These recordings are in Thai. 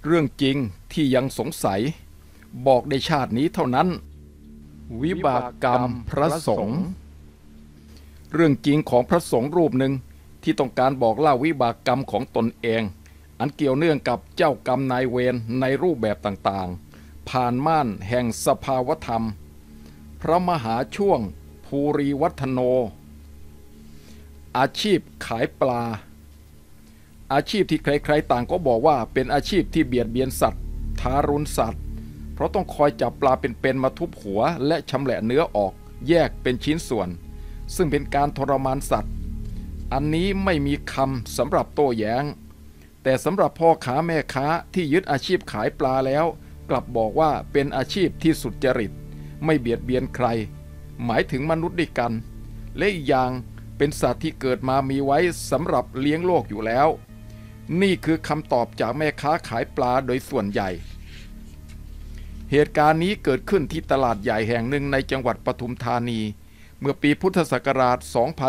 เรื่องจริงที่ยังสงสัยบอกในชาตินี้เท่านั้นวิบากกรรมพระสงฆ์เรื่องจริงของพระสงฆ์รูปหนึ่งที่ต้องการบอกเล่าวิบากกรรมของตนเองอันเกี่ยวเนื่องกับเจ้ากรรมนายเวรในรูปแบบต่างๆผ่านม่านแห่งสภาวธรรมพระมหาช่วงภูริวัฒโนอาชีพขายปลาอาชีพที่ใครๆต่างก็บอกว่าเป็นอาชีพที่เบียดเบียนสัตว์ทารุณสัตว์เพราะต้องคอยจับปลาเป็นๆมาทุบหัวและชำแหละเนื้อออกแยกเป็นชิ้นส่วนซึ่งเป็นการทรมานสัตว์อันนี้ไม่มีคำสำหรับโต้แย้งแต่สำหรับพ่อค้าแม่ค้าที่ยึดอาชีพขายปลาแล้วกลับบอกว่าเป็นอาชีพที่สุจริตไม่เบียดเบียนใครหมายถึงมนุษย์ด้วยกันและอีกอย่างเป็นสัตว์ที่เกิดมามีไว้สำหรับเลี้ยงโลกอยู่แล้วนี่คือคำตอบจากแม่ค้าขายปลาโดยส่วนใหญ่เหตุการณ์นี้เกิดขึ้นที่ตลาดใหญ่แห่งหนึ่งในจังหวัดปทุมธานีเมื่อปีพุทธศักราช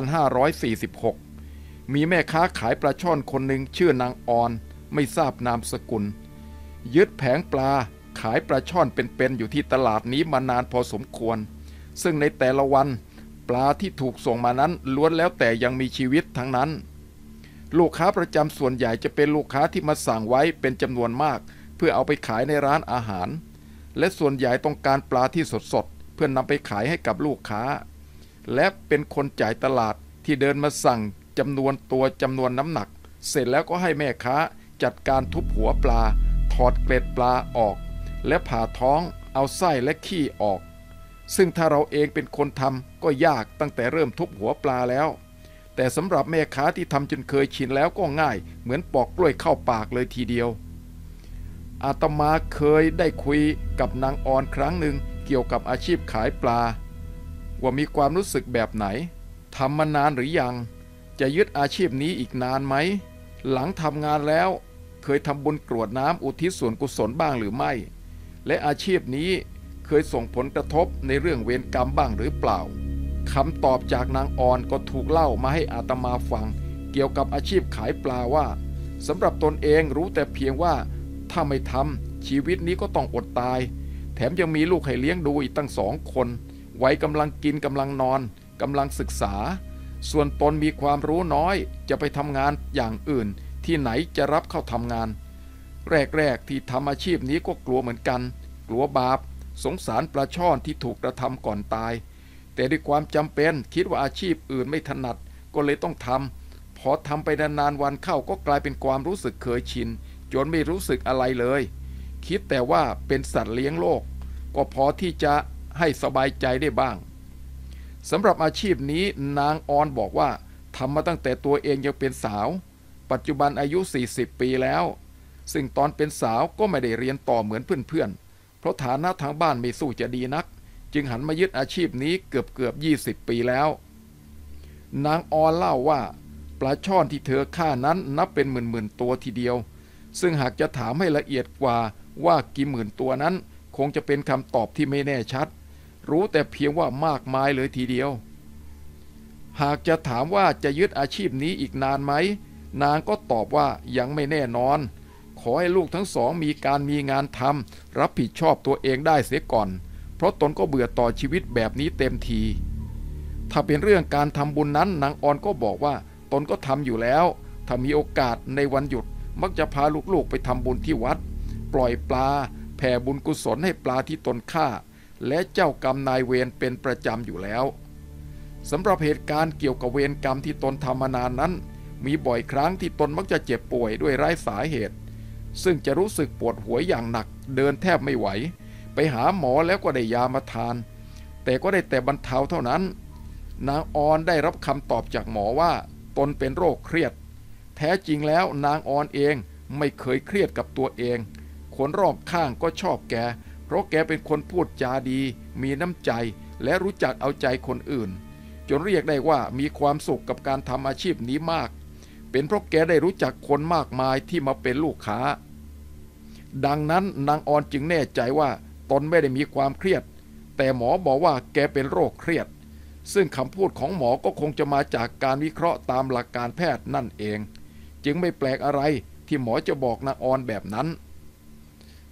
2546 มีแม่ค้าขายปลาช่อนคนหนึ่งชื่อนางออนไม่ทราบนามสกุลยึดแผงปลาขายปลาช่อนเป็นๆอยู่ที่ตลาดนี้มานานพอสมควรซึ่งในแต่ละวันปลาที่ถูกส่งมานั้นล้วนแล้วแต่ยังมีชีวิตทั้งนั้นลูกค้าประจำส่วนใหญ่จะเป็นลูกค้าที่มาสั่งไว้เป็นจำนวนมากเพื่อเอาไปขายในร้านอาหารและส่วนใหญ่ต้องการปลาที่สดๆเพื่อนำไปขายให้กับลูกค้าและเป็นคนจ่ายตลาดที่เดินมาสั่งจำนวนตัวจำนวนน้ำหนักเสร็จแล้วก็ให้แม่ค้าจัดการทุบหัวปลาถอดเกล็ดปลาออกและผ่าท้องเอาไส้และขี้ออกซึ่งถ้าเราเองเป็นคนทำก็ยากตั้งแต่เริ่มทุบหัวปลาแล้วแต่สำหรับแม่ค้าที่ทำจนเคยชินแล้วก็ง่ายเหมือนปอกกล้วยเข้าปากเลยทีเดียวอาตมาเคยได้คุยกับนางออนครั้งหนึ่งเกี่ยวกับอาชีพขายปลาว่ามีความรู้สึกแบบไหนทำมานานหรือยังจะยึดอาชีพนี้อีกนานไหมหลังทำงานแล้วเคยทำบุญกรวดน้ำอุทิศส่วนกุศลบ้างหรือไม่และอาชีพนี้เคยส่งผลกระทบในเรื่องเวรกรรมบ้างหรือเปล่าคำตอบจากนางออนก็ถูกเล่ามาให้อาตมาฟังเกี่ยวกับอาชีพขายปลาว่าสำหรับตนเองรู้แต่เพียงว่าถ้าไม่ทำชีวิตนี้ก็ต้องอดตายแถมยังมีลูกให้เลี้ยงดูอีกตั้ง2 คนวัยกำลังกินกำลังนอนกำลังศึกษาส่วนตนมีความรู้น้อยจะไปทำงานอย่างอื่นที่ไหนจะรับเข้าทำงานแรกๆที่ทำอาชีพนี้ก็กลัวเหมือนกันกลัวบาปสงสารปลาช่อนที่ถูกกระทำก่อนตายแต่ด้วยความจำเป็นคิดว่าอาชีพอื่นไม่ถนัดก็เลยต้องทำพอทำไปนานๆวันเข้าก็กลายเป็นความรู้สึกเคยชินจนไม่รู้สึกอะไรเลยคิดแต่ว่าเป็นสัตว์เลี้ยงโลกก็พอที่จะให้สบายใจได้บ้างสำหรับอาชีพนี้นางออนบอกว่าทำมาตั้งแต่ตัวเองยังเป็นสาวปัจจุบันอายุ40 ปีแล้วซึ่งตอนเป็นสาวก็ไม่ได้เรียนต่อเหมือนเพื่อนๆเพราะฐานะทางบ้านไม่สู้จะดีนักจึงหันมายึดอาชีพนี้เกือบ20 ปีแล้วนางออนเล่าว่าปลาช่อนที่เธอฆ่านั้นนับเป็นหมื่นตัวทีเดียวซึ่งหากจะถามให้ละเอียดกว่ากี่หมื่นตัวนั้นคงจะเป็นคำตอบที่ไม่แน่ชัดรู้แต่เพียงว่ามากมายเลยทีเดียวหากจะถามว่าจะยึดอาชีพนี้อีกนานไหมนางก็ตอบว่ายังไม่แน่นอนขอให้ลูกทั้งสองมีงานทำรับผิดชอบตัวเองได้เสียก่อนเพราะตนก็เบื่อต่อชีวิตแบบนี้เต็มทีถ้าเป็นเรื่องการทำบุญนั้นนางออนก็บอกว่าตนก็ทำอยู่แล้วถ้ามีโอกาสในวันหยุดมักจะพาลูกๆไปทำบุญที่วัดปล่อยปลาแผ่บุญกุศลให้ปลาที่ตนฆ่าและเจ้ากรรมนายเวรเป็นประจำอยู่แล้วสำหรับเหตุการณ์เกี่ยวกับเวรกรรมที่ตนทำมานานนั้นมีบ่อยครั้งที่ตนมักจะเจ็บป่วยด้วยไร้สาเหตุซึ่งจะรู้สึกปวดหัวอย่างหนักเดินแทบไม่ไหวไปหาหมอแล้วก็ได้ยามาทานแต่ก็ได้แต่บรรเทาเท่านั้นนางออนได้รับคำตอบจากหมอว่าตนเป็นโรคเครียดแท้จริงแล้วนางออนเองไม่เคยเครียดกับตัวเองคนรอบข้างก็ชอบแกเพราะแกเป็นคนพูดจาดีมีน้ำใจและรู้จักเอาใจคนอื่นจนเรียกได้ว่ามีความสุขกับการทำอาชีพนี้มากเป็นเพราะแกได้รู้จักคนมากมายที่มาเป็นลูกค้าดังนั้นนางออนจึงแน่ใจว่าตนไม่ได้มีความเครียดแต่หมอบอกว่าแกเป็นโรคเครียดซึ่งคำพูดของหมอก็คงจะมาจากการวิเคราะห์ตามหลักการแพทย์นั่นเองจึงไม่แปลกอะไรที่หมอจะบอกนางออนแบบนั้น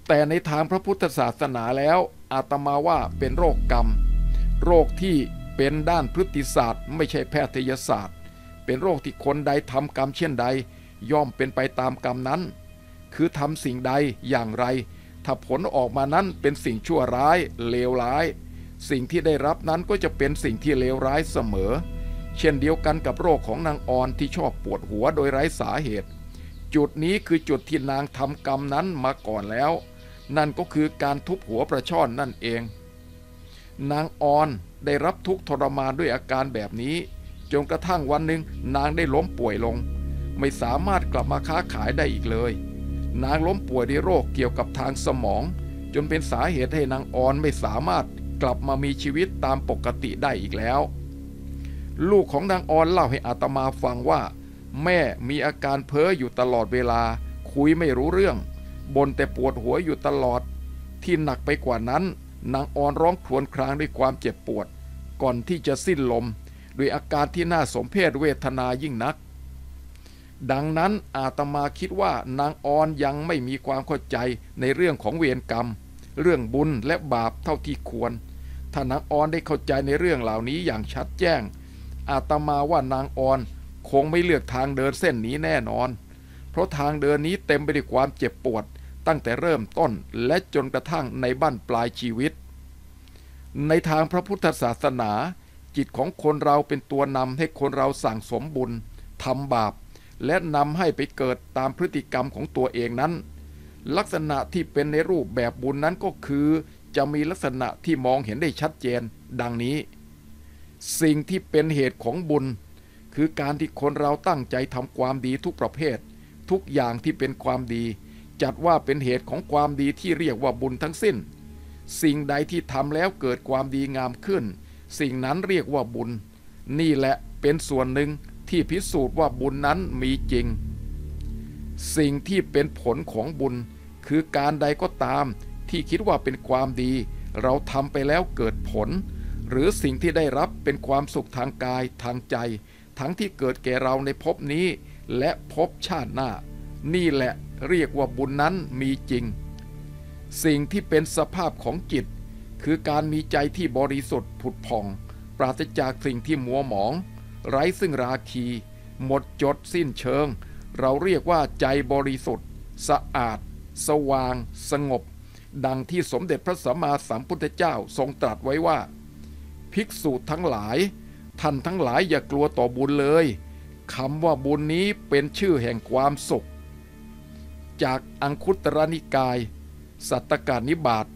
แต่ในทางพระพุทธศาสนาแล้วอาตมาว่าเป็นโรคกรรมโรคที่เป็นด้านพฤติศาสตร์ไม่ใช่แพทยศาสตร์เป็นโรคที่คนใดทำกรรมเช่นใดย่อมเป็นไปตามกรรมนั้นคือทำสิ่งใดอย่างไรถ้าผลออกมานั้นเป็นสิ่งชั่วร้ายเลวร้ายสิ่งที่ได้รับนั้นก็จะเป็นสิ่งที่เลวร้ายเสมอเช่นเดียวกันกับโรคของนางออนที่ชอบปวดหัวโดยไร้สาเหตุจุดนี้คือจุดที่นางทำกรรมนั้นมาก่อนแล้วนั่นก็คือการทุบหัวปลาช่อนนั่นเองนางออนได้รับทุกข์ทรมานด้วยอาการแบบนี้จนกระทั่งวันหนึ่งนางได้ล้มป่วยลงไม่สามารถกลับมาค้าขายได้อีกเลยนางล้มป่วยด้วยโรคเกี่ยวกับทางสมองจนเป็นสาเหตุให้นางออนไม่สามารถกลับมามีชีวิตตามปกติได้อีกแล้วลูกของนางออนเล่าให้อาตมาฟังว่าแม่มีอาการเพ้ออยู่ตลอดเวลาคุยไม่รู้เรื่องบ่นแต่ปวดหัวอยู่ตลอดที่หนักไปกว่านั้นนางออนร้องครวญครางด้วยความเจ็บปวดก่อนที่จะสิ้นลมด้วยอาการที่น่าสมเพชเวทนายิ่งนักดังนั้นอาตมาคิดว่านางออนยังไม่มีความเข้าใจในเรื่องของเวรกรรมเรื่องบุญและบาปเท่าที่ควรถ้านางออนได้เข้าใจในเรื่องเหล่านี้อย่างชัดแจ้งอาตมาว่านางออนคงไม่เลือกทางเดินเส้นนี้แน่นอนเพราะทางเดินนี้เต็มไปด้วยความเจ็บปวดตั้งแต่เริ่มต้นและจนกระทั่งในบั้นปลายชีวิตในทางพระพุทธศาสนาจิตของคนเราเป็นตัวนำให้คนเราสั่งสมบุญทำบาปและนำให้ไปเกิดตามพฤติกรรมของตัวเองนั้นลักษณะที่เป็นในรูปแบบบุญนั้นก็คือจะมีลักษณะที่มองเห็นได้ชัดเจนดังนี้สิ่งที่เป็นเหตุของบุญคือการที่คนเราตั้งใจทำความดีทุกประเภททุกอย่างที่เป็นความดีจัดว่าเป็นเหตุของความดีที่เรียกว่าบุญทั้งสิ้นสิ่งใดที่ทำแล้วเกิดความดีงามขึ้นสิ่งนั้นเรียกว่าบุญนี่แหละเป็นส่วนหนึ่งที่พิสูจน์ว่าบุญนั้นมีจริงสิ่งที่เป็นผลของบุญคือการใดก็ตามที่คิดว่าเป็นความดีเราทำไปแล้วเกิดผลหรือสิ่งที่ได้รับเป็นความสุขทางกายทางใจทั้งที่เกิดแก่เราในภพนี้และภพชาติหน้านี่แหละเรียกว่าบุญนั้นมีจริงสิ่งที่เป็นสภาพของจิตคือการมีใจที่บริสุทธิ์ผุดผ่องปราศจากสิ่งที่มัวหมองไร้ซึ่งราคีหมดจดสิ้นเชิงเราเรียกว่าใจบริสุทธิ์สะอาดสว่างสงบดังที่สมเด็จพระสัมมาสัมพุทธเจ้าทรงตรัสไว้ว่าภิกษุทั้งหลายท่านทั้งหลายอย่ากลัวต่อบุญเลยคำว่าบุญนี้เป็นชื่อแห่งความสุขจากอังคุตรนิกายสัตตกนิบาต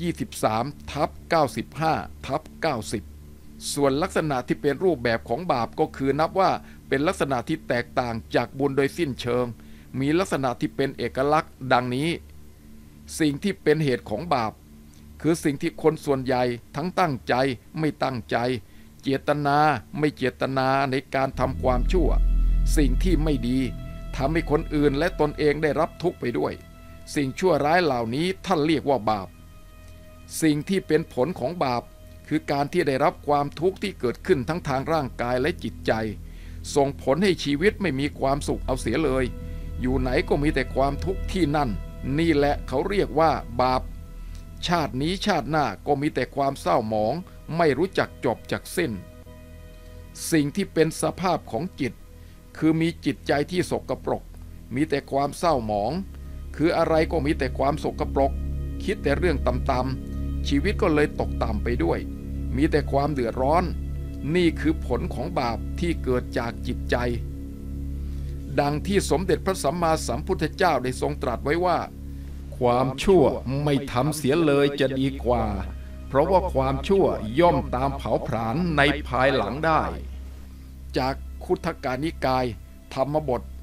23/95/90 ส่วนลักษณะที่เป็นรูปแบบของบาปก็คือนับว่าเป็นลักษณะที่แตกต่างจากบุญโดยสิ้นเชิงมีลักษณะที่เป็นเอกลักษณ์ดังนี้สิ่งที่เป็นเหตุของบาปคือสิ่งที่คนส่วนใหญ่ทั้งตั้งใจไม่ตั้งใจเจตนาไม่เจตนาในการทำความชั่วสิ่งที่ไม่ดีทำให้คนอื่นและตนเองได้รับทุกข์ไปด้วยสิ่งชั่วร้ายเหล่านี้ท่านเรียกว่าบาปสิ่งที่เป็นผลของบาปคือการที่ได้รับความทุกข์ที่เกิดขึ้นทั้งทางร่างกายและจิตใจส่งผลให้ชีวิตไม่มีความสุขเอาเสียเลยอยู่ไหนก็มีแต่ความทุกข์ที่นั่นนี่แหละเขาเรียกว่าบาปชาตินี้ชาติหน้าก็มีแต่ความเศร้าหมองไม่รู้จักจบจักสิ้นสิ่งที่เป็นสภาพของจิตคือมีจิตใจที่สกปรกมีแต่ความเศร้าหมองคืออะไรก็มีแต่ความสกปรกคิดแต่เรื่องต่ำๆชีวิตก็เลยตกต่ำไปด้วยมีแต่ความเดือดร้อนนี่คือผลของบาปที่เกิดจากจิตใจดังที่สมเด็จพระสัมมาสัมพุทธเจ้าได้ทรงตรัสไว้ว่าความชั่วไม่ทำเสียเลยจะดีกว่าเพราะว่าความชั่วย่อมตามเผาผลาญในภายหลังได้จากคุทกานิกายธรรมบท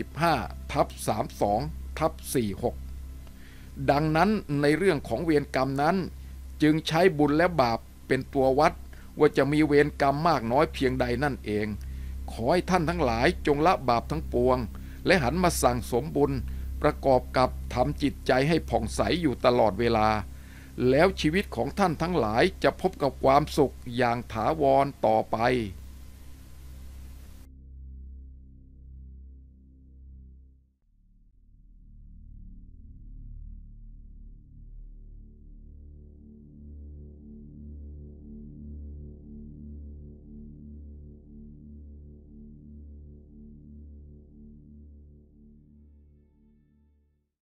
25/32/46 ดังนั้นในเรื่องของเวรกรรมนั้นจึงใช้บุญและบาปเป็นตัววัดว่าจะมีเวรกรรมมากน้อยเพียงใดนั่นเองขอให้ท่านทั้งหลายจงละบาปทั้งปวงและหันมาสั่งสมบุญประกอบกับทำจิตใจให้ผ่องใสอยู่ตลอดเวลาแล้วชีวิตของท่านทั้งหลายจะพบกับความสุขอย่างถาวรต่อไป